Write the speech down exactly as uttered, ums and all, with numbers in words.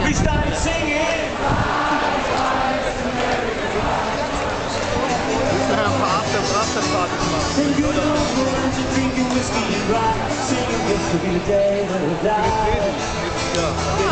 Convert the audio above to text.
We started singing. Then good old boys are drinking whiskey and rye, singing this will be the day that we'll die.